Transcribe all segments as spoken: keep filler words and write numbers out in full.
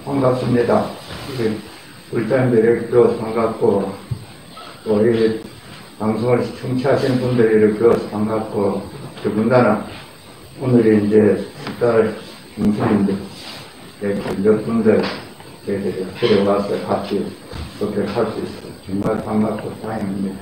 반갑습니다. 울산대를 비로소 반갑고, 또 이 방송을 청취하시는 분들이 이렇게 비로소 반갑고, 더군다나 오늘이 이제 십달 중순인데, 몇 분들 저희들이 데려와서 같이 그렇게 할 수 있어서 정말 반갑고 다행입니다.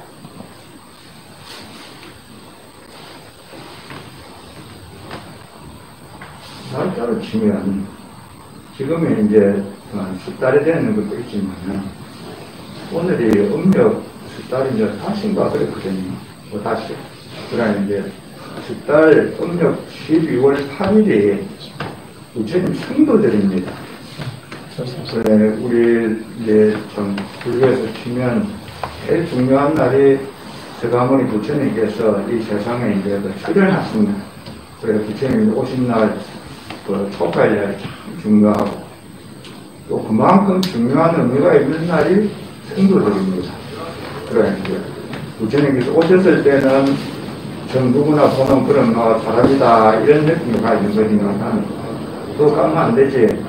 날짜로 치면 지금은 이제 십 달이 되는 것도 있지만 오늘이 음력 십 달이 이제 다시인가 그랬거든요. 뭐 다시. 그러나 이제 십 달 음력 십이월 팔일이 부처님 성도들입니다. 그래 우리 이제 좀 불교에서 치면 제일 중요한 날이 서가모니 부처님께서 이 세상에 이제 출연하십니다. 그래 부처님이 오신 날 그 초가일날이 참 중요하고 또 그만큼 중요한 의미가 있는 날이 성도들입니다. 그래 이제 부처님께서 오셨을 때는 전 누구나 보는 그런 뭐 사람이다 이런 느낌이 가 있는 거니까 그거 까면 안 되지.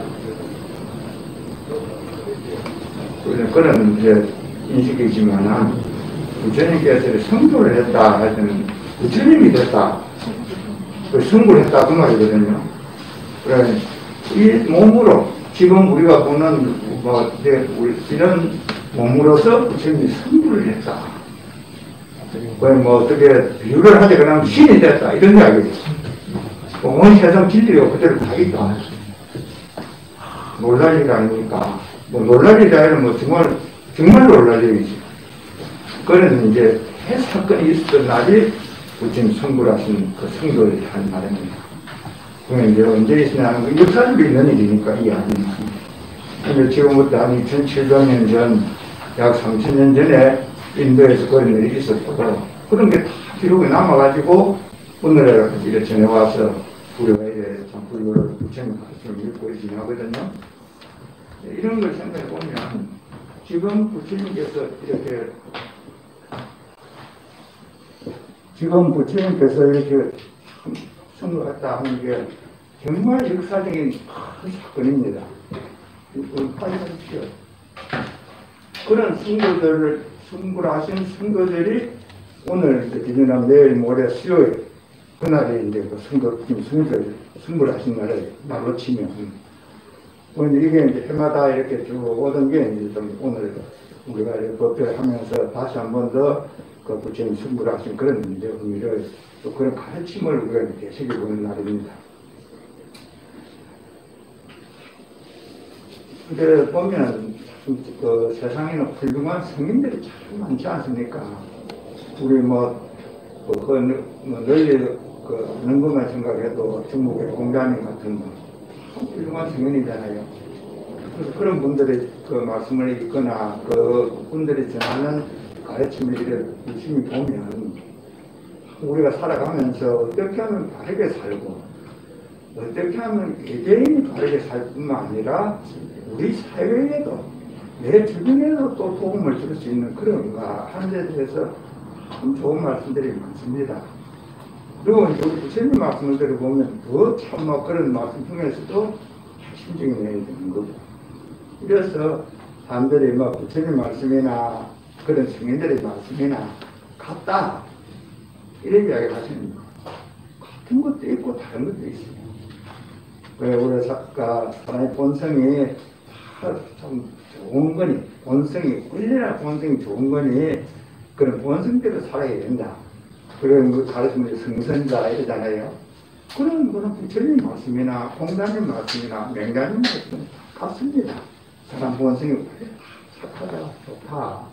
그런 이제 인식이지만 부처님께서 성도를 했다 할 때는 부처님이 됐다. 그 성불을 했다 그 말이거든요. 그래 이 몸으로 지금 우리가 보는 뭐 이런 몸으로서 부처님이 성불을 했다. 뭐 어떻게 비유를 하지 그러면 신이 됐다 이런 이야기죠. 온 세상 진리가 그대로 다 있다. 놀랄 일 아닙니까? 뭐 놀랄 일이 아니라 뭐 정말 정말 놀랄 일이지. 그런 이제 해사건이 있었던 날이 부처님 성불하신 그 성도를 한 날입니다. 그러면 이제 언제 있으냐는 건 역사적으로 있는 일이니까 이 아닙니다. 근데 지금부터 한 이천칠백 년 전, 약 삼천 년 전에 인도에서 그런 일이 있었고 그런 게 다 기록이 남아가지고 오늘에 이렇게 전해와서 우리가 이제 참 불교를 부처님 말씀을 읽고 지나거든요. 이런 걸 생각해 보면 지금 부처님께서 이렇게 지금 부처님께서 이렇게 성불했다 하는 게 정말 역사적인 큰 사건입니다. 그런 성도들을 성불하신 성도들이 오늘 기준한 내일 모레 수요일 그날이 이제 그 성도 성도들 성불하신 날을 날로 치면 오늘 이게 이제 해마다 이렇게 쭉 오던 게 이제 좀 오늘 우리가 법회하면서 다시 한 번 더 그 부처님 성불하신 그런 이제 의미를 또 그런 가르침을 우리가 이렇게 새겨보는 날입니다. 근데 보면 그 세상에는 훌륭한 성인들이 참 많지 않습니까? 우리 뭐, 그, 그 뭐 널리 그 하는 것만 생각해도 중국의 공자님 같은 분 훌륭한 성인이잖아요. 그래서 그런 분들이 그 말씀을 읽거나 그 분들이 전하는 가르침을 이렇게 열심히 보면 우리가 살아가면서 어떻게 하면 바르게 살고 어떻게 하면 개개인이 바르게 살 뿐만 아니라 우리 사회에도 내 주변에도 또 도움을 줄 수 있는 그런가 하는 데 대해서 참 좋은 말씀들이 많습니다. 그리고 우리 부처님 말씀을 들어보면 더 참 뭐 그런 말씀 중에서도 심증이 내야 되는 거고 그래서 사람들이 뭐 부처님 말씀이나 그런 성인들의 말씀이나 같다 이런 이야기를 하시는 거 같은 것도 있고 다른 것도 있어요. 왜 우리 작가 사람의 본성이 참 좋은 거니 본성이 얼마나 본성이 좋은 거니 그런 본성대로 살아야 된다. 그런 그 가르침을 성선자 이러잖아요. 그런 거는 부처님 말씀이나 공자님 말씀이나 맹자님 말씀 같습니다. 사람 본성이 착하다 좋다.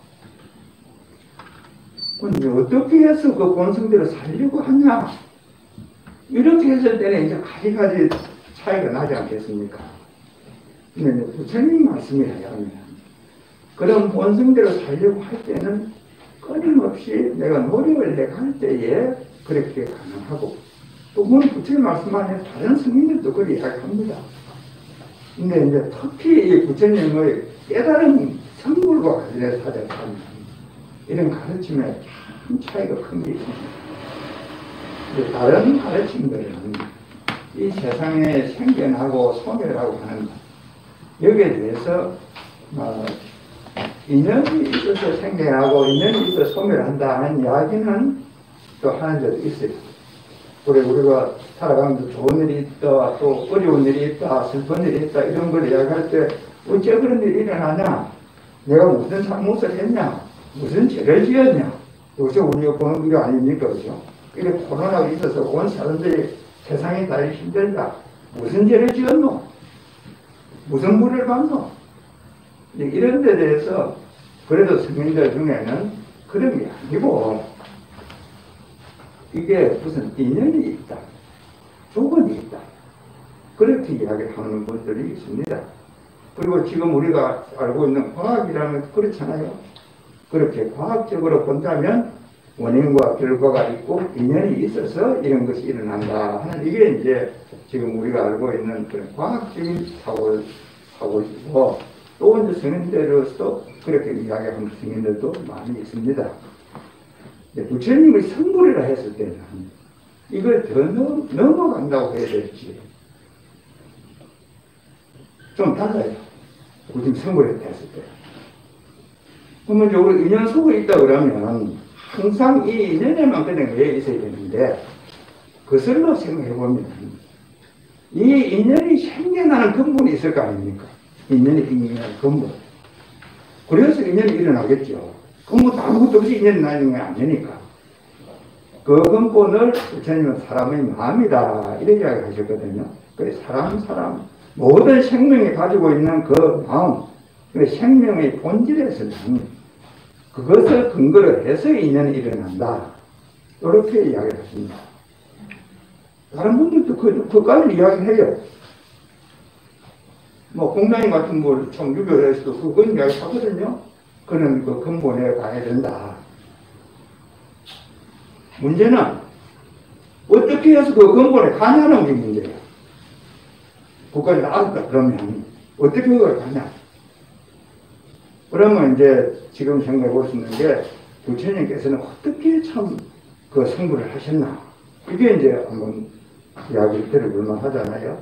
근데 어떻게 해서 그 본성대로 살려고 하냐? 이렇게 했을 때는 이제 가지가지 차이가 나지 않겠습니까? 근데 부처님 말씀이라야 합니다. 그런 본성대로 살려고 할 때는 끊임없이 내가 노력을 내가 할 때에 그렇게 가능하고 또 물론 부처님 말씀 안에 다른 성인들도 그렇게 이야기합니다. 근데 이제 특히 이 부처님의 깨달은 성불과 관련해서 하자면 이런 가르침에 큰 차이가 큰 게 있습니다. 다른 가르침들은 이 세상에 생겨나고 소멸하고 하는 여기에 대해서 어, 인연이 있어서 생겨나고 인연이 있어서 소멸한다 하는 이야기는 또 하는 데도 있어요. 그래 우리가 살아가면서 좋은 일이 있다, 또 어려운 일이 있다, 슬픈 일이 있다 이런 걸 이야기할 때 어째 그런 일이 일어나냐, 내가 무슨 잘못을 했냐, 무슨 죄를 지었냐, 요새 우리가 보는 게 아닙니까, 그죠? 이렇게 코로나가 있어서 온 사람들이 세상이 다 힘들다, 무슨 죄를 지었노, 무슨 무를 받노, 이런 데 대해서 그래도 성인들 중에는 그런 게 아니고 이게 무슨 인연이 있다, 조건이 있다, 그렇게 이야기하는 분들이 있습니다. 그리고 지금 우리가 알고 있는 과학이라면 그렇잖아요. 그렇게 과학적으로 본다면 원인과 결과가 있고 인연이 있어서 이런 것이 일어난다 하는, 이게 이제 지금 우리가 알고 있는 그런 과학적인 사고, 사고이고, 또 이제 성인들로서도 그렇게 이야기하는 성인들도 많이 있습니다. 부처님의 성불이라 했을 때는 이걸 더 넘, 넘어간다고 해야 될지 좀 달라요. 부처님 성불했다 했을 때. 그러면 이제 우리 인연 속에 있다 그러면 항상 이 인연에만 그냥 왜 있어야 되는데, 그것을로 생각해보면 이 인연이 생겨나는 근본이 있을 거 아닙니까? 인연이 생겨나는 근본. 그래서 인연이 일어나겠죠. 그럼 뭐 아무것도 없이 인연이 나는 게 아니니까. 그 근본을 부처님은 사람의 마음이다 이런 이야기 하셨거든요. 그래 사람 사람 모든 생명이 가지고 있는 그 마음, 그래 생명의 본질에서는 그것을 근거로 해서 인연이 일어난다, 이렇게 이야기를 하십니다. 다른 분들도 그, 그까지 이야기해요. 뭐 공자님 같은 분 청유교에서도 그건 이야기하거든요. 그는 그 근본에 가야 된다. 문제는 어떻게 해서 그 근본에 가냐는 게 문제예요. 그까지 나왔다 그러면 어떻게 그걸 가냐. 그러면 이제 지금 생각해 볼 수 있는 게, 부처님께서는 어떻게 참 그 성불을 하셨나, 이게 이제 한번 이야기를 들어볼만 하잖아요.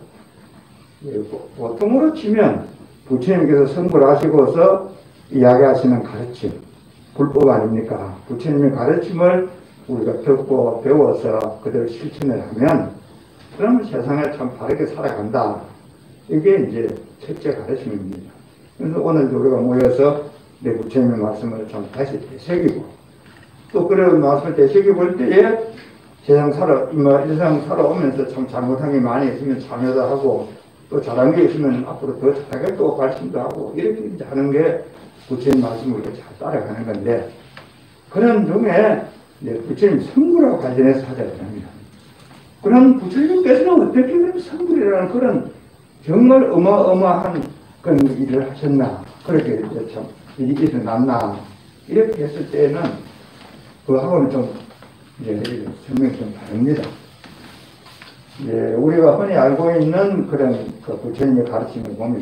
보통으로 치면 부처님께서 성불하시고서 이야기하시는 가르침, 불법 아닙니까? 부처님의 가르침을 우리가 듣고 배워서 그대로 실천을 하면 그러면 세상에 참 바르게 살아간다, 이게 이제 첫째 가르침입니다. 그래서 오늘도 우리가 모여서 내 부처님의 말씀을 좀 다시 되새기고, 또 그런 말씀을 되새겨 볼 때에 세상 살아, 세상 살아오면서 참 잘못한 게 많이 있으면 참여도 하고, 또 잘한 게 있으면 앞으로 더 잘하게 또 가르침도 하고, 이렇게 이제 하는 게 부처님 말씀을 잘 따라가는 건데, 그런 중에 이제 부처님 성불하고 관련해서 하자 그럽니다. 그럼 부처님께서는 어떻게 그런 성불이라는 그런 정말 어마어마한 그런 일을 하셨나, 그렇게 이제 참 일이 일어났나, 이렇게 했을 때는 그하고는 좀 이제 설명이 좀 다릅니다. 예, 우리가 흔히 알고 있는 그런 그 부처님의 가르침을 보면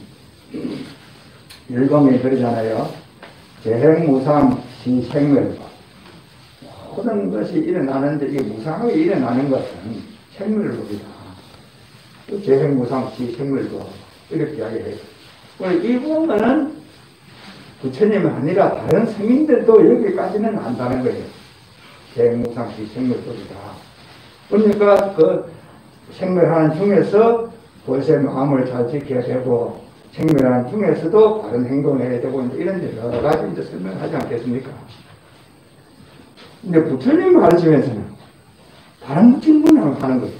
일광이 그러잖아요. 재행무상 시생멸. 모든 것이 일어나는데 이 무상하게 일어나는 것은 생멸법이다. 또 재행무상 시생멸도 이렇게 이야기해요. 이 부분은 부처님이 아니라 다른 성인들도 여기까지는 안다는 거예요. 재행무상 시생멸법이다. 그러니까 그 생멸하는 중에서 벌새 마음을 잘 지켜야 되고, 생멸하는 중에서도 바른 행동을 해야 되고, 이런 여러 가지 이제 설명하지 않겠습니까? 근데 부처님 가르치면서는 다른 질문을 하는 거예요.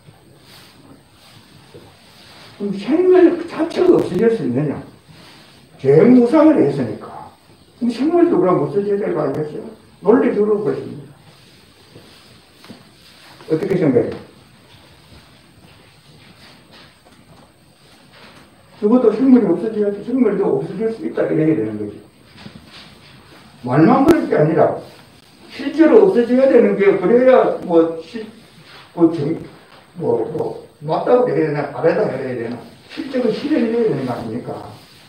그럼 생멸 자체가 없어질 수 있느냐? 재행무상을 했으니까. 그럼 생멸도 그럼 없어져야 될 거 아니겠어요? 논리적으로 그렇습니다. 어떻게 생각해요? 적어도 생물이 없어져야지, 생물도 없어질 수 있다, 이래야 되는 거죠. 말만 그럴 게 아니라 실제로 없어져야 되는 게, 그래야 뭐, 시, 뭐, 정, 뭐, 뭐, 맞다고 해야 되나, 바래다 해야 되나, 실제로 실현이 해야 되는 거 아닙니까?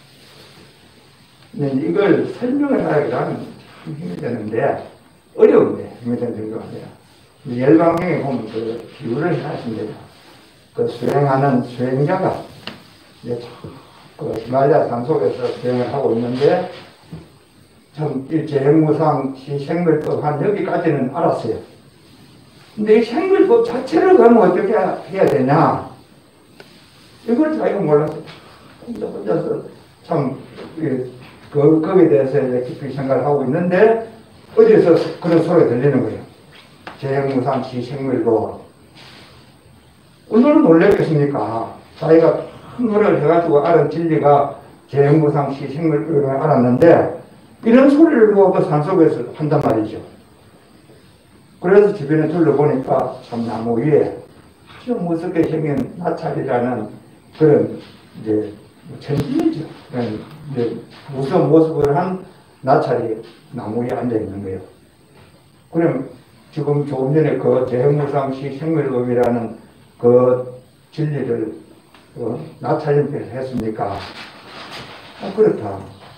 근데 이걸 설명을 하려면 힘이 되는데, 어려운데, 힘이 되는 정도가 아니라. 열방에 보면 그 비유를 하십니다. 그 수행하는 수행자가 이제 그 히말라야 산속에서 수행을 하고 있는데 참 이 재행무상 생물법 한 여기까지는 알았어요. 근데 이 생물법 자체를 가면 어떻게 해야 되냐? 이걸 자기가 몰라서 혼자 혼자서 참 그, 거기에 대해서 이제 깊이 생각을 하고 있는데 어디서 그런 소리가 들리는 거예요. 재행무상 시생물법. 얼마나 놀랬겠습니까? 자기가 큰 노력을 해가지고 알은 진리가 재행무상 시생물법을 알았는데 이런 소리를 두고 그 산속에서 한단 말이죠. 그래서 주변에 둘러보니까 참 나무 위에 아주 무섭게 생긴 나찰이라는 그런 이제 천진이죠. 이제 무서운 모습을 한 나찰이 나무 위에 앉아 있는 거예요. 그럼 지금 조금 전에 그 재행무상시 생물법이라는 그 진리를 어, 나찰님께서 했습니까? 아, 그렇다.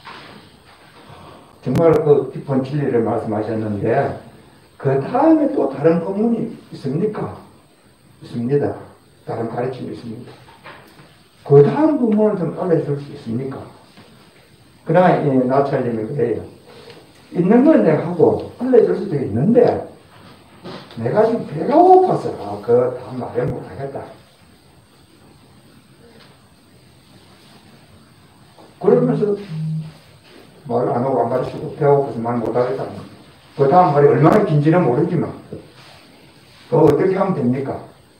정말 그 깊은 진리를 말씀하셨는데 그 다음에 또 다른 법문이 있습니까? 있습니다. 다른 가르침이 있습니다. 그 다음 부분을 좀 알려줄 수 있습니까? 그러나 이 나찰님이 그래요. 있는 건 내가 하고 알려줄 수도 있는데 내가 지금 배가 고파서 그 다음 말을 못하겠다. 그러면서 말 안 하고 안 가르치고 배가 고파서 말 못하겠다. 그 다음 말이 얼마나 긴지는 모르지만 그 어떻게 하면 됩니까?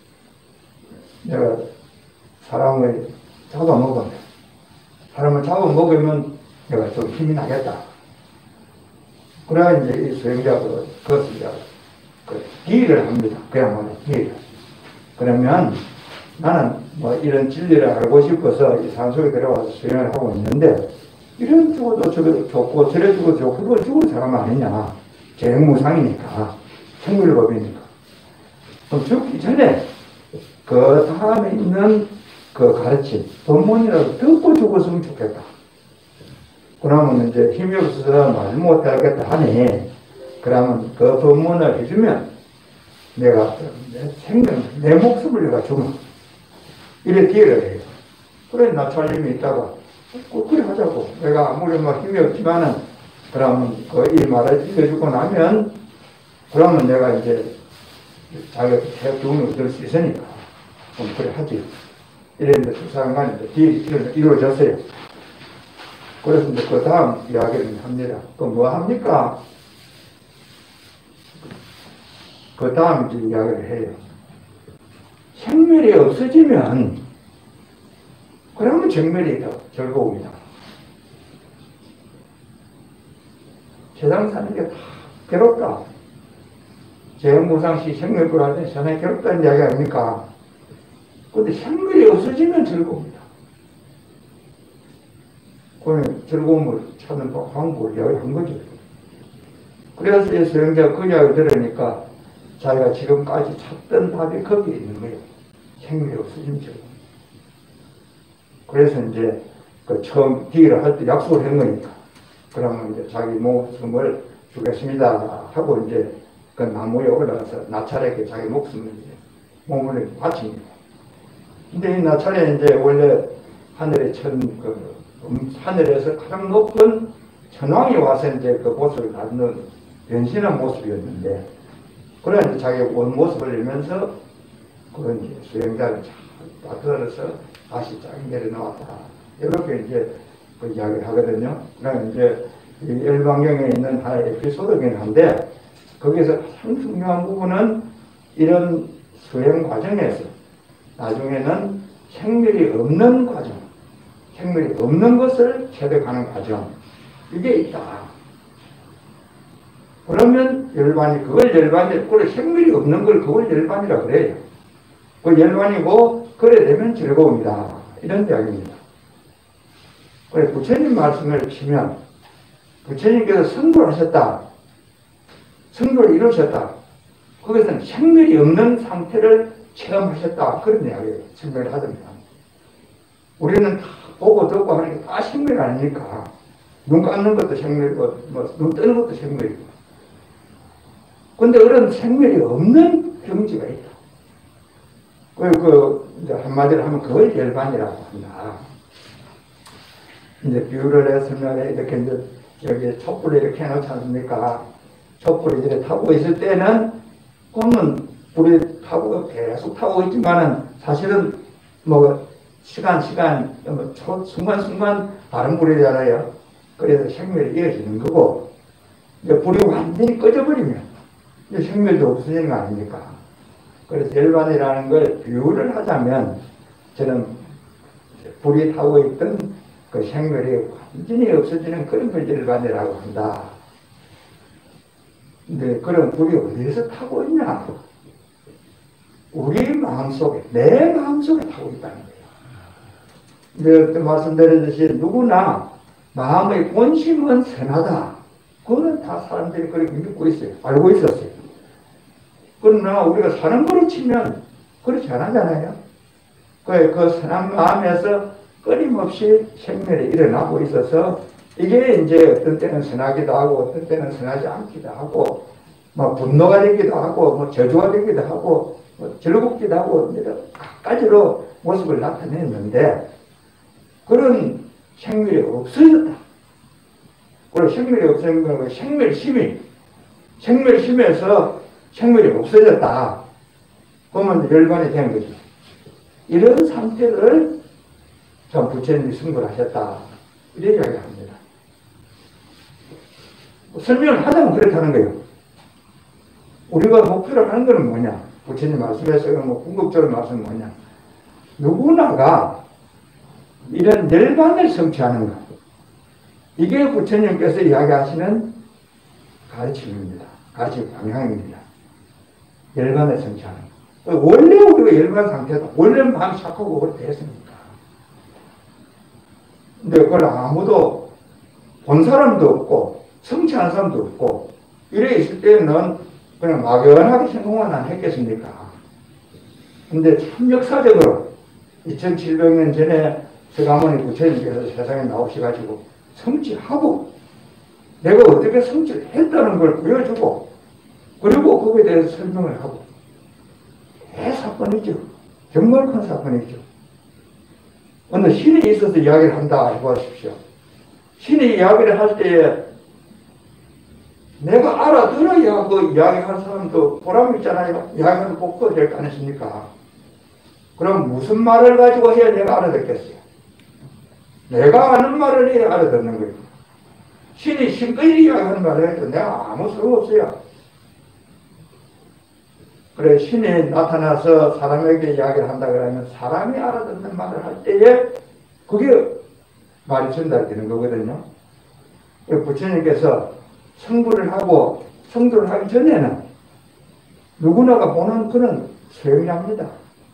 내가 사람을 잡아먹으면 사람을 잡아먹으면 내가 좀 힘이 나겠다. 그래야 이제 이 수행자가 그것을 이제 그 기일을 합니다. 그야말로 기일. 그러면 나는 뭐 이런 진리를 알고 싶어서 이 산속에 들어와서 수행을 하고 있는데 이런 죽어도 저거 좋고 저래 죽어도 좋고 그거 죽을 사람 아니냐. 재행무상이니까 생물법이니까. 그럼 죽기 전에 그 다음에 있는 그 가르침, 법문이라도 듣고 죽었으면 좋겠다. 그러면 이제 힘이 없어서 말 못하겠다 하니, 그러면 그 법문을 해주면 내가 내 생명, 내 목숨을 내가 주면, 이래 기회를 해요. 그래, 나찰님이 있다가, 꼭 그래 하자고. 내가 아무리 뭐 힘이 없지만은, 그러면 그 이 말을 읽어주고 나면, 그러면 내가 이제 자기가 기운을 얻을 수 있으니까, 그럼 그래 하지. 이랬는데 두 사람 간에 딜이 이루어졌어요. 그래서 이제 그 다음 이야기를 합니다. 그 뭐 합니까? 그 다음 이제 이야기를 해요. 생멸이 없어지면, 그러면 정멸이 더 즐거웁니다. 세상 사는 게 다 괴롭다. 재행무상시 생멸을 할 때 세상이 괴롭다는 이야기 아닙니까? 근데 생멸이 없어지면 즐거웁니다. 그러면 즐거움을 찾는 방법을 이야기한 거죠. 그래서 이 수행자가 그 이야기를 들으니까 자기가 지금까지 찾던 답이 거기에 있는 거예요. 생멸이 없어지면 즐거움. 그래서 이제 그 처음 기회를 할 때 약속을 한 거니까. 그러면 이제 자기 목숨을 주겠습니다 하고 이제 그 나무에 올라가서 나찰에게 자기 목숨을 이제 몸을 바칩니다. 근데 이 나찰에 이제 원래 하늘의 천, 그, 음, 하늘에서 가장 높은 천왕이 와서 이제 그 모습을 갖는 변신한 모습이었는데, 그래 이제 자기 원 모습을 내면서 그 이제 수행자를 잘 다스려서 다시 쫙 내려놓았다. 이렇게 이제 그 이야기를 하거든요. 그러니까 이제 이 열반경에 있는 하나의 에피소드긴 한데, 거기서 가장 중요한 부분은 이런 수행 과정에서 나중에는 생멸이 없는 과정, 생멸이 없는 것을 체득하는 과정, 이게 있다. 그러면 열반이, 그걸 열반이, 그래, 생멸이 없는 걸 그걸 열반이라 그래요. 그 열반이고, 그래 되면 즐거움이다. 이런 이야기입니다. 그래, 부처님 말씀을 치면, 부처님께서 선고를 하셨다. 선고를 이루셨다. 거기서는 생멸이 없는 상태를 체험하셨다. 그런 이야기예요. 생멸을 하던가. 우리는 다 보고 듣고 하는 게 다 생멸 아닙니까? 눈 감는 것도 생멸이고, 뭐, 눈 뜨는 것도 생멸이고. 근데 그런 생멸이 없는 경지가 있다. 그, 그, 이제 한마디로 하면 그걸 열반이라고 한다. 이제 비유를 했으면 이렇게 이제 여기 촛불을 이렇게 해놓지 않습니까? 촛불이 이렇게 타고 있을 때는 꿈은 불이 타고 계속 타고 있지만은 사실은 뭐 시간 시간 뭐 순간순간 다른 불이잖아요. 그래서 생멸이 이어지는 거고, 이제 불이 완전히 꺼져버리면 이제 생멸도 없어지는 거 아닙니까? 그래서 열반이라는 걸 비유를 하자면 저는 불이 타고 있던 그 생멸이 완전히 없어지는 그런 걸 열반이라고 한다. 근데 그런 불이 어디에서 타고 있냐? 우리 마음속에, 내 마음속에 타고 있다는 거예요. 근데 말씀드렸듯이 누구나 마음의 본심은 선하다. 그거는 다 사람들이 그렇게 믿고 있어요. 알고 있었어요. 그러나 우리가 사는 거로 치면 그렇지 않잖아요. 그, 그 선한 마음에서 끊임없이 생멸이 일어나고 있어서 이게 이제 어떤 때는 선하기도 하고 어떤 때는 선하지 않기도 하고 뭐 분노가 되기도 하고 뭐 저주가 되기도 하고 뭐 즐겁기도 하고 여러 가지로 모습을 나타냈는데 그런 생멸이 없어졌다. 그리고 생멸이 없어진 건 생멸심이 생멸심에서 생멸이 없어졌다. 그러면 열반이 된 거죠. 이런 상태를 참 부처님이 승부를 하셨다. 이렇게 이야기합니다. 설명을 하자면 그렇다는 거예요. 우리가 목표를 하는 것은 뭐냐? 부처님 말씀에서 뭐 궁극적으로 말씀은 뭐냐? 누구나가 이런 열반을 성취하는 것. 이게 부처님께서 이야기하시는 가르침입니다. 가르침 방향입니다. 열반을 성취하는 것. 원래 우리가 열반 상태다. 원래는 마음이 착하고 그렇게 했습니까? 근데 그걸 아무도 본 사람도 없고 성취한 사람도 없고 이래 있을 때는 그냥 막연하게 생각만 했겠습니까? 근데 참 역사적으로 이천칠백 년 전에 서가모니 부처님께서 세상에 나오셔가지고 성취하고 내가 어떻게 성취를 했다는 걸 보여주고 그리고 거기에 대해서 설명을 하고 대사건이죠. 정말 큰 사건이죠. 어느 신이 있어서 이야기를 한다 해보십시오. 신이 이야기를 할 때에 내가 알아들어야 그 이야기하는 사람도 보람 있잖아요. 이야기하는 복구가 될 거 아니십니까? 그럼 무슨 말을 가지고 해야 내가 알아듣겠어요? 내가 아는 말을 해야 알아듣는 거예요. 신이 신ቅ이 이야기하는 말을 해도 내가 아무 소용없어요. 그래, 신이 나타나서 사람에게 이야기를 한다 그러면 사람이 알아듣는 말을 할 때에 그게 말이 전달되는 거거든요. 부처님께서 성불을 하고 성도를 하기 전에는 누구나가 보는 그런 소용이랍니다.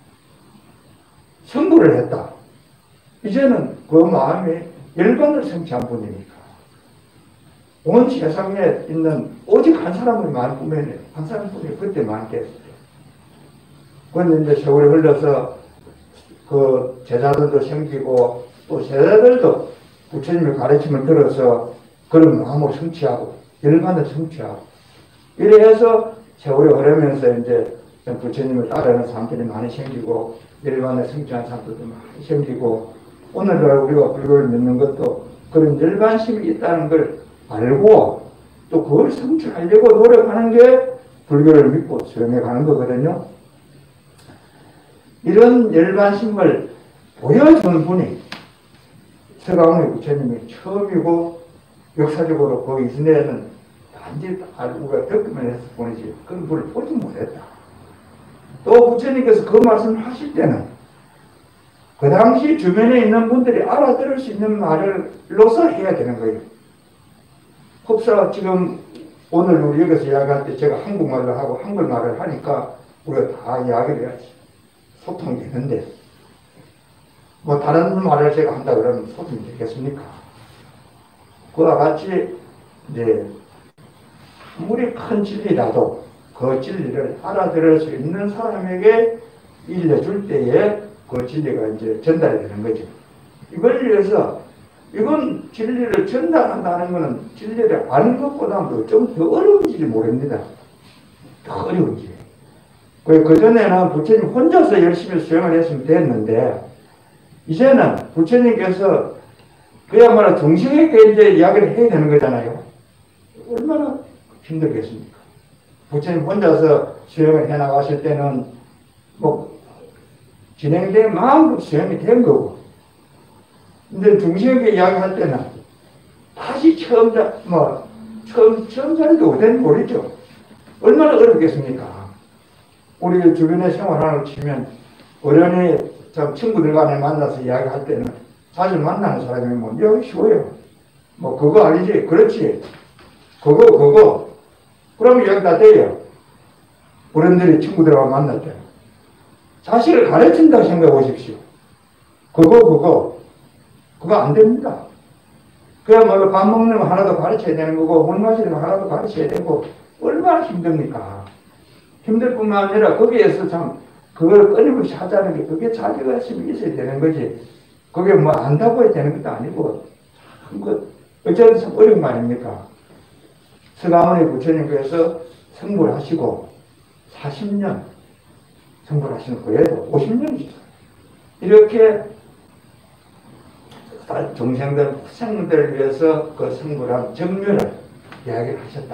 성불을 했다. 이제는 그 마음이 열반을 성취한 분이니까 온 세상에 있는 오직 한 사람을 말뿐이에요. 한 사람뿐이 그때 많겠어요. 그런데 이제 세월이 흘러서 그 제자들도 생기고 또 제자들도 부처님의 가르침을 들어서 그런 마음을 성취하고 열반을 성취하고 이래 해서 세월이 흐르면서 이제 부처님을 따르는 사람들이 많이 생기고 열반을 성취한 사람들도 많이 생기고 오늘날 우리가 불교를 믿는 것도 그런 열반심이 있다는 걸 알고 또 그걸 성취하려고 노력하는 게 불교를 믿고 수행해 가는 거거든요. 이런 열반심을 보여준 분이 서가모니 부처님이 처음이고 역사적으로 그 이전에는 단지 우리가 듣기만 해서 보내지 그런 분을 보지 못했다. 또 부처님께서 그 말씀을 하실 때는 그 당시 주변에 있는 분들이 알아들을 수 있는 말을로서 해야 되는 거예요. 혹사 지금 오늘 우리 여기서 이야기할 때 제가 한국말로 하고 한글말을 하니까 우리가 다 이야기를 해야지 소통이 되는데 뭐 다른 말을 제가 한다 그러면 소통이 되겠습니까? 그와 같이 이제 아무리 큰 진리라도 그 진리를 알아들을 수 있는 사람에게 일러줄 때에 그 진리가 이제 전달이 되는 거죠. 이걸 위해서 이건 진리를 전달한다는 것은 진리를 아는 것보다도 좀 더 어려운지 모릅니다. 더 어려운지. 그전에는 부처님 혼자서 열심히 수행을 했으면 됐는데 이제는 부처님께서 그야말로 정식하게 이제 이야기를 해야 되는 거잖아요. 얼마나 힘들겠습니까? 부처님 혼자서 수행을 해 나가실 때는 뭐 진행된 마음으로 수행이 된 거고, 근데 중심하게 이야기할 때는 다시 처음 자, 뭐 처음 처음 자리도 된 모르죠. 얼마나 어렵겠습니까? 우리 주변에 생활하는 치면 어련히 참 친구들 간에 만나서 이야기할 때는 자주 만나는 사람이 뭐 여기 쉬워요. 뭐 그거 아니지, 그렇지, 그거 그거. 그러면 여기 다 돼요. 어른들이 친구들하고 만날 때 자식을 가르친다고 생각해 보십시오. 그거 그거 그거 안 됩니다. 그야말로 밥 먹는 거 하나도 가르쳐야 되는 거고, 물 마시는 거 하나도 가르쳐야 되고, 얼마나 힘듭니까? 힘들 뿐만 아니라 거기에서 참 그걸 끊임없이 하자는 게 그게 자기가 힘이 있어야 되는 거지. 그게 뭐 안다고 해야 되는 것도 아니고, 참 그 어쩌면 참 어려운 거 아닙니까? 서가모니 부처님께서 성불 하시고 사십 년 성불 하시는 거에도 오십 년이죠. 이렇게 중생들, 후생들을 위해서 그 성불한 정멸을 이야기를 하셨다.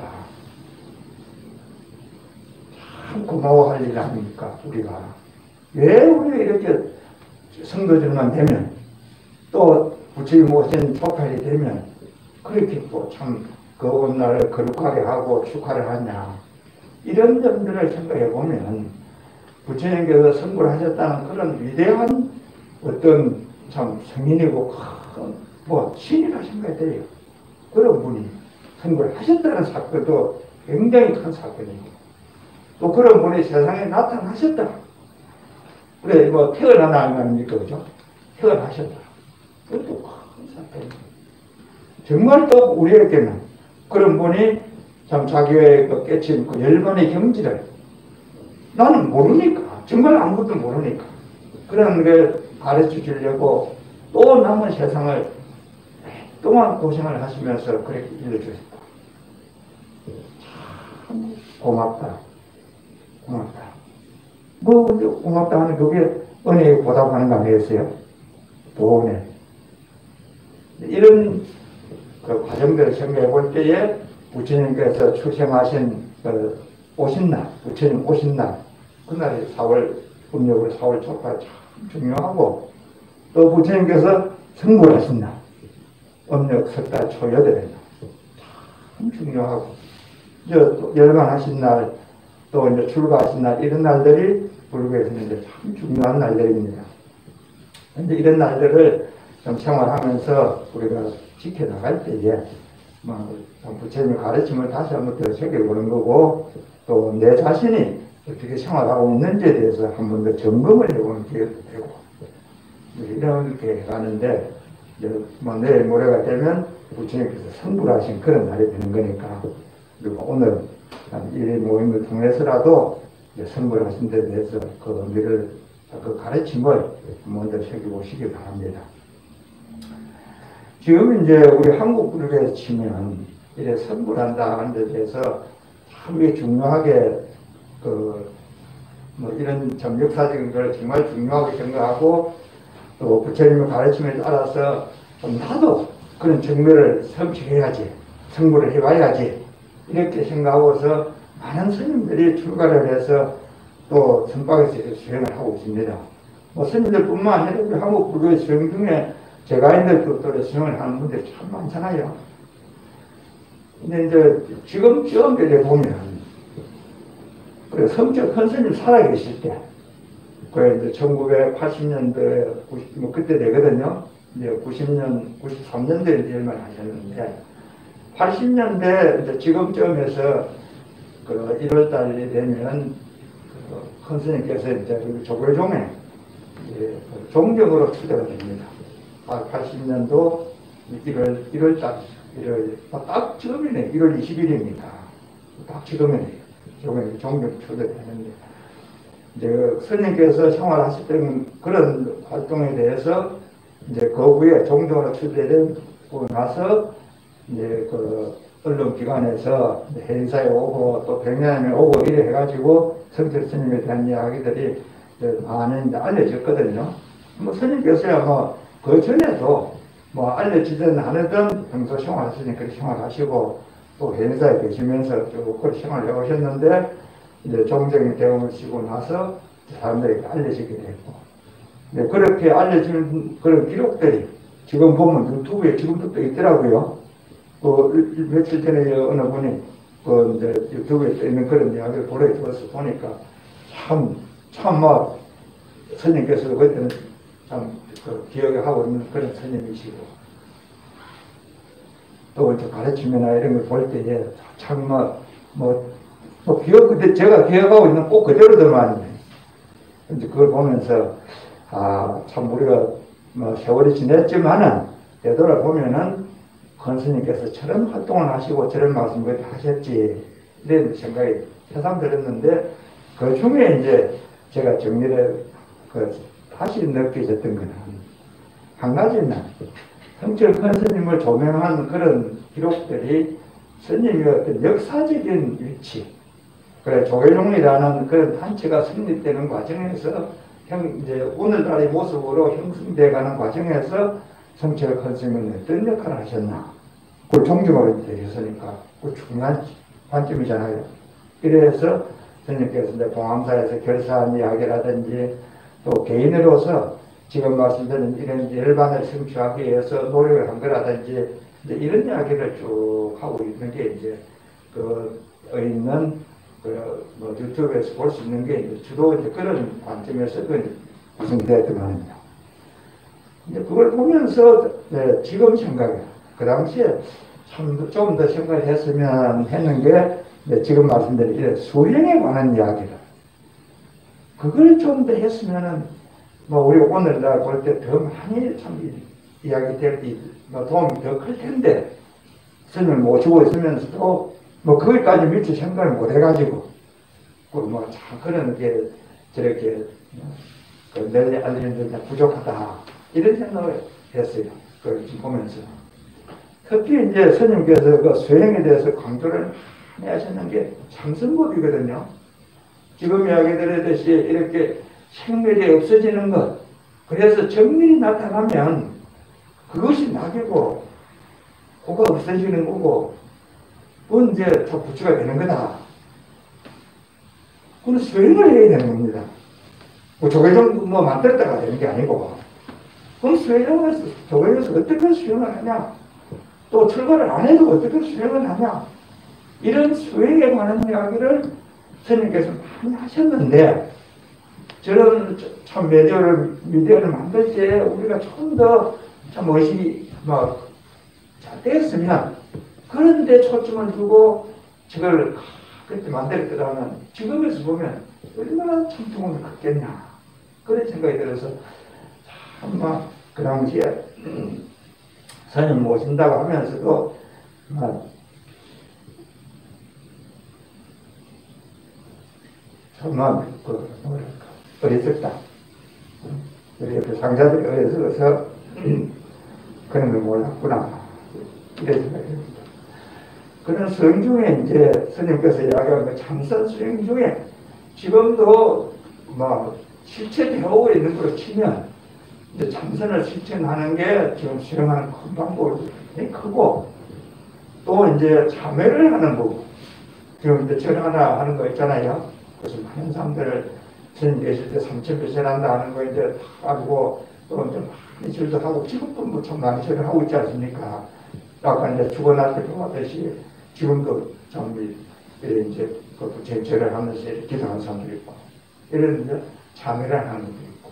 참 고마워할 일 아닙니까, 우리가. 왜 우리가 이렇게 성도들만 되면, 또 부처님 오신 법할이 되면, 그렇게 또 참 그 오늘날을 거룩하게 하고 축하를 하냐. 이런 점들을 생각해 보면, 부처님께서 성불하셨다는 그런 위대한 어떤 참 성인이고 큰 뭐 신이라 생각이 돼요. 그런 분이 성불하셨다는 사건도 굉장히 큰 사건이고, 또 그런 분이 세상에 나타나셨다. 그래, 뭐 태어나는 거 아닙니까, 그죠? 태어나셨다. 그것도 큰 사건이고, 정말 또 우리에게는 그런 분이 참 자기의 그 깨친 그 열반의 경지를 나는 모르니까, 정말 아무것도 모르니까 그런 걸 가르쳐 주려고 또 남은 세상을 동안 고생을 하시면서 그렇게 일러주셨다. 참 고맙다. 고맙다. 뭐 고맙다 하는 그게 은혜에 보답하는 거 아니겠어요? 도원에. 이런 그 과정들을 생각해 볼 때에 부처님께서 출생하신 그 오신 날, 부처님 오신 날, 그날이 사월 음력으로 사월 초가 참 중요하고, 또 부처님께서 성불하신 날, 음력 석달 초 여덟에 참 중요하고, 이제 열반하신 날, 또 이제 출가하신 날, 이런 날들이 불교에서는 이제 참 중요한 날들입니다. 근데 이런 날들을 좀 생활하면서 우리가 지켜나갈 때에 뭐 부처님의 가르침을 다시 한번 더 새겨보는 거고, 또 내 자신이 어떻게 생활하고 있는지에 대해서 한 번 더 점검을 해보는 기회도 되고, 이렇게 가는데, 뭐 내일 모레가 되면 부처님께서 성불하신 그런 날이 되는 거니까, 그리고 오늘 이 모임을 통해서라도 성불하신 데 대해서 그 의미를, 그 가르침을 한 번 더 새겨보시기 바랍니다. 지금 이제 우리 한국 불교에서 치면 이래 성불한다 하는 데 대해서 참 중요하게 그 뭐 이런 참 역사적인 걸 정말 중요하게 생각하고, 또 부처님의 가르침에 따라서 나도 그런 정멸을 성취해야지, 성불을 해봐야지, 이렇게 생각하고서 많은 스님들이 출가를 해서 또 선박에서 수행을 하고 있습니다. 뭐 스님들뿐만 아니라 우리 한국 불교의 수행 중에 제가인들도 또 수행을 하는 분들이 참 많잖아요. 근데 이제 지금쯤 이렇게 보면, 그래, 성적 큰 스님 살아계실 때, 그래, 이제 천구백팔십 년도에, 구십, 뭐 그때 되거든요. 이제 구십 년, 구십삼 년도에 이제 일만 하셨는데, 팔십 년대 이제 지금쯤에서 그 일월 달이 되면, 그 큰 스님께서 이제 조계종에 종적으로 출제가 됩니다. 팔십 년도 일월, 일월 달, 일월, 딱 지금이네. 일월 이십일입니다. 딱 지금이네요. 종에 종적 출제되는데, 이제 스님께서 생활하실 때 그런 활동에 대해서 이제 그 후에 종적으로 출제되고 나서 이제 그 언론기관에서 행사에 오고 또 백년에 오고 이래 해가지고 성철 스님에 대한 이야기들이 많이 알려졌거든요. 뭐 스님께서야 뭐 그 전에도 뭐 알려지든 안 하든 평소 생활하시니까 그렇게 생활하시고 또 회사에 계시면서 쭉 그렇게 생활해 오셨는데 이제 종정이 되시고 나서 사람들에게 알려지게 됐고, 네, 그렇게 알려지는 그런 기록들이 지금 보면 유튜브에 지금도 또 있더라고요. 그 며칠 전에 어느 분이 그 이제 유튜브에 떠 있는 그런 이야기를 보내줘서 보니까 참, 참 막 스님께서 그때는 참 그 기억에 하고 있는 그런 스님이시고, 또 이제 가르치면이나 이런 걸 볼 때에 참 막 뭐, 뭐 기억, 그때 제가 기억하고 있는 꼭 그대로더만 이제 그걸 보면서 아, 참 우리가 뭐 세월이 지냈지만은 되돌아보면은 큰 스님께서 저런 활동을 하시고 저런 말씀을 하셨지 이런 생각이 새삼 들었는데, 그 중에 이제 제가 정리를 그 다시 느껴졌던 거는 한 가지는 성철 큰 스님을 조명한 그런 기록들이 스님의 어떤 역사적인 위치, 그래 조계종이라는 그런 단체가 성립되는 과정에서 형 이제 오늘날의 모습으로 형성되어가는 과정에서 성철 큰 스님은 어떤 역할을 하셨나, 그걸 존경을 되셨으니까 그 중요한 관점이잖아요. 이래서 스님께서 이제 봉암사에서 결사한 이야기라든지 또 개인으로서 지금 말씀드린 이런 열반을 성취하기 위해서 노력을 한 거라든지 이제 이런 이야기를 쭉 하고 있는 게 이제 그 있는 그뭐 유튜브에서 볼 수 있는 게 이제 주로 이제 그런 관점에서 구성되었던 거거든요. 이제 그걸 보면서 네, 지금 생각해 그 당시에 참 좀 더 생각을 했으면 했는 게 네, 지금 말씀드린 수행에 관한 이야기를 그걸 좀 더 했으면은 뭐 우리 오늘날 볼 때 더 많이 참 이야기 될 뭐 도움이 더 클 텐데 스님을 모시고 있으면서도 뭐 거기까지 미처 생각을 못 해가지고 뭐 참 그런 게 저렇게 그 널리 알리는 데 부족하다 이런 생각을 했어요. 그걸 보면서 특히 이제 스님께서 그 수행에 대해서 강조를 하셨는 게 참선법이거든요. 지금 이야기 드렸듯이 이렇게 생멸이 없어지는 것, 그래서 정밀이 나타나면 그것이 낙이고 그가 없어지는 거고 그건 이제 다 부처가 되는 거다. 그건 수행을 해야 되는 겁니다. 뭐 조계종 뭐 만들었다가 되는 게 아니고, 그럼 수행을 조계종에서 어떻게 수행을 하냐, 또 출가를 안 해도 어떻게 수행을 하냐, 이런 수행에 관한 이야기를 스님께서 많이 하셨는데, 저런 참 미디어를, 미디어를 만들 때 우리가 좀 더 참 멋이 막 잘 됐으면, 그런데 초점을 두고 저걸 그때 만들었더라면 지금에서 보면 얼마나 참 도움이 컸겠냐, 그런 생각이 들어서 참 그 당시에 스님 모신다고 하면서도 막 정말 그 뭐랄까 어리석다. 우리 그 상자들이 어리석어서 그런 걸 몰랐구나 이런 생각이 듭니다. 그런 수행 중에 이제 스님께서 이야기한 그 참선 수행 중에 지금도 뭐 실천해오고 있는 걸로 치면 이제 참선을 실천하는 게 지금 수행하는 큰 방법이 굉장히 크고, 또 이제 참회를 하는 법, 지금 이제 절하나 하는 거 있잖아요. 그래서 많은 사람들을 스님 계실 때 삼천배절한다 하는 거 이제 하고 또 이제 많이 절도 하고 지금도 뭐 참 많이 절을 하고 있지 않습니까? 아까 이제 죽어날 때 보았듯이 지금도 참 이제 그 제절을 하면서 기도하는 사람도 있고 이런 이제 참회를 하는 것도 있고,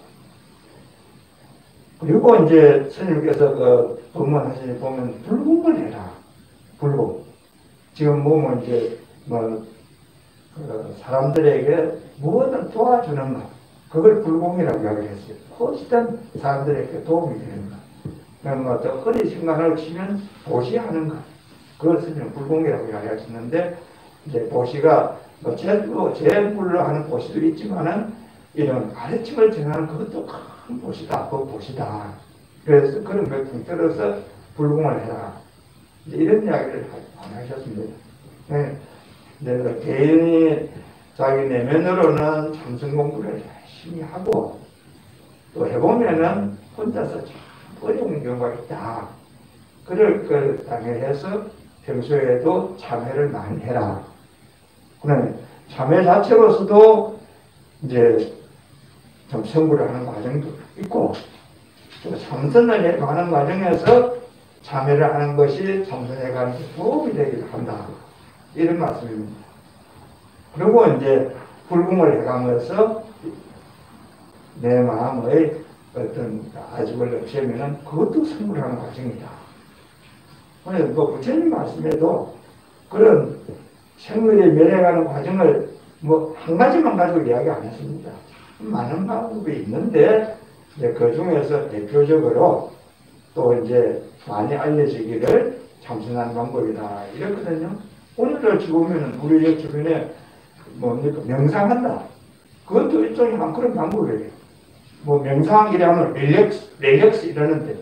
그리고 이제 스님께서 그 법문하시니 보면 불공을 해라. 불공. 지금 뭐뭐 이제 뭐 그 사람들에게 무엇을 도와주는 것, 그걸 불공이라고 이야기했어요. 어쨌든 사람들에게 도움이 되는 것. 그럼 뭐 또 어리신간을 치면 보시하는 것, 그걸 스님은 불공이라고 이야기하셨는데, 이제 보시가 뭐 제일로 제일불로 하는 보시도 있지만은 이런 가르침을 전하는 그것도 큰 보시다, 그 보시다. 그래서 그런 걸 통틀어서 불공을 해라. 이런 이야기를 많이 하셨습니다. 네. 네, 개인이 자기 내면으로는 참선 공부를 열심히 하고 또 해보면은 혼자서 참 어려운 경우가 있다. 그럴 걸 당해서 평소에도 참회를 많이 해라. 그러면 참회 자체로서도 이제 좀 성불을 하는 과정도 있고, 또 참선을 하는 과정에서 참회를 하는 것이 참선에 가는 데 도움이 되기도 한다. 이런 말씀입니다. 그리고 이제 불궁을 해가면서 내 마음의 어떤 아집을 없애면은 그것도 성불하는 과정이다. 그래서 뭐 부처님 말씀에도 그런 생물이 멸해가는 과정을 뭐 한 가지만 가지고 이야기 안 했습니다. 많은 방법이 있는데 이제 그 중에서 대표적으로 또 이제 많이 알려지기를 참선하는 방법이다 이랬거든요. 오늘을 보면은 우리 주변에 뭡니까 명상한다. 그것도 일종의 한 그런 방법이에요. 뭐 명상이라 하면 릴렉스, 릴렉스 이러는데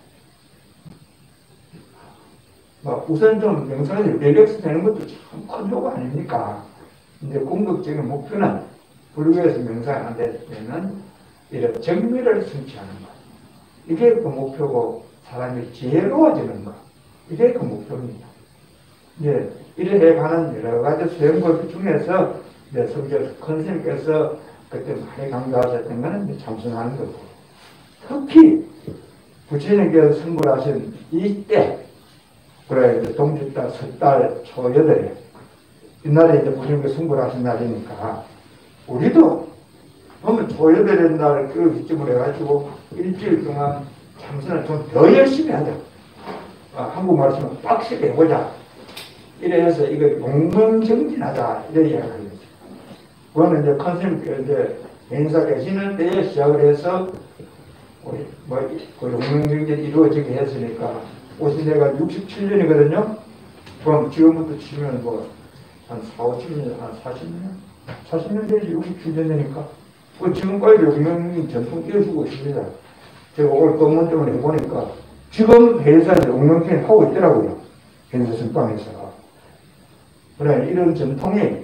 뭐 우선 좀 명상에서 릴렉스 되는 것도 참 큰 효과 아닙니까? 이제 궁극적인 목표는 불교에서 명상하는 데는 이런 정미를 성취하는 것. 이게 그 목표고 사람이 지혜로워지는 것. 이게 그 목표입니다. 이제 이래 가는 여러 가지 수행법 중에서 이제 성경 큰 스님께서 그때 많이 강조하셨던 것은 이제 참선하는 거고. 특히 부처님께서 선물하신 이때, 그래 이제 동짓달 섣달 초여덟에 이날에 이제 부처님께서 선물하신 날이니까 우리도 보면 초여덟의 날 그 기점으로 해가지고 일주일 동안 참선을 좀 더 열심히 하자. 아, 한국말로 치면 빡세게 해보자. 이래서 이거 용맹정진하자 이런 이야기를 했어요. 그거는 이제 컨셉 이제 인사 계시는 때에 시작을 해서 우리 뭐그 용맹정진이 이루어지게 했으니까 오신 데가 육십칠 년이거든요. 그럼 지금부터 치면 뭐 한 사, 오십 년, 한 사십 년? 사십 년 되지 육십칠 년 되니까 그 지금까지 용맹정진 전통 이어주고 있습니다. 제가 오늘 검문점을 해보니까 지금 회사에서 용맹정진 하고 있더라고요. 회사 선방에서. 그래, 이런 전통이,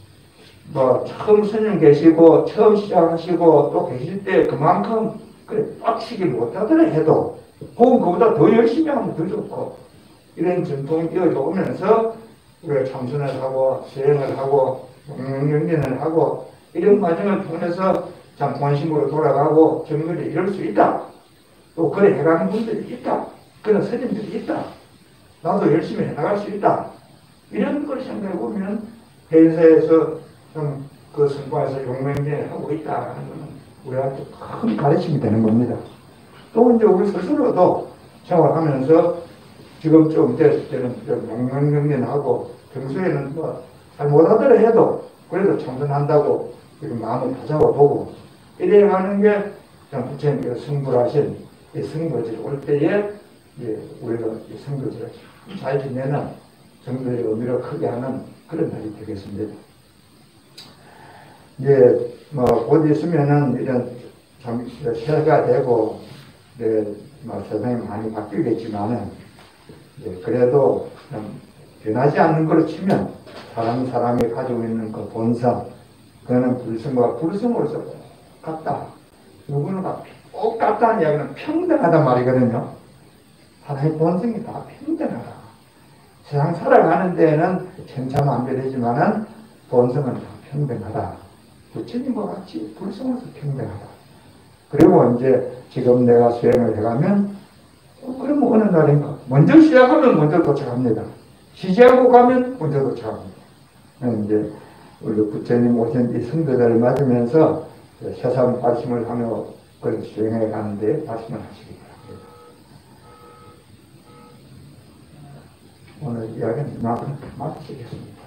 뭐, 처음 스님 계시고, 처음 시작하시고, 또 계실 때 그만큼, 그래, 빡시게 못하더라 해도, 혹은 그보다 더 열심히 하면 더 좋고, 이런 전통이 이어져 오면서, 우리가 참선을 하고, 수행을 하고, 용맹정진을 하고, 이런 과정을 통해서 참 본심으로 돌아가고, 정밀히 이룰 수 있다. 또, 그래 해가는 분들이 있다. 그런 스님들이 있다. 나도 열심히 해나갈 수 있다. 이런 걸 생각해보면 회사에서 좀 그 선거에서 용맹전을 하고 있다 하는 것은 우리한테 큰 가르침이 되는 겁니다. 또 이제 우리 스스로도 생활하면서 지금 좀 됐을 때는 용맹전하고 평소에는 뭐 잘 못하더라 해도 그래도 참선한다고 마음을 다잡아보고 이래 가는 게 부처님께서 승부하신 이 승부질 올 때에 우리가 이 승부질을 잘 지내는 정도의 의미를 크게 하는 그런 날이 되겠습니다. 이제, 뭐, 곧 있으면은 이런 참, 새해가 되고, 네, 뭐, 세상이 많이 바뀌겠지만은, 예, 그래도 좀 변하지 않는 걸로 치면, 사람, 사람이 가지고 있는 그 본성, 그거는 불성과 불성으로서 같다. 누구는 꼭 같다는 이야기는 평등하단 말이거든요. 사람의 본성이 다 평등하다. 세상 살아가는 데에는 천차만별이지만은 본성은 다 평등하다. 부처님과 같이 불성으로서 평등하다. 그리고 이제 지금 내가 수행을 해가면 어, 그러면 어느 날인가 먼저 시작하면 먼저 도착합니다. 시작하고 가면 먼저 도착합니다. 이제 우리 부처님 오신 이 성도들을 맞으면서 새삼 발심을 하며 그 수행해 가는데 발심을 하시기 바랍니다. 오늘 이야기는 이만큼 마치겠습니다.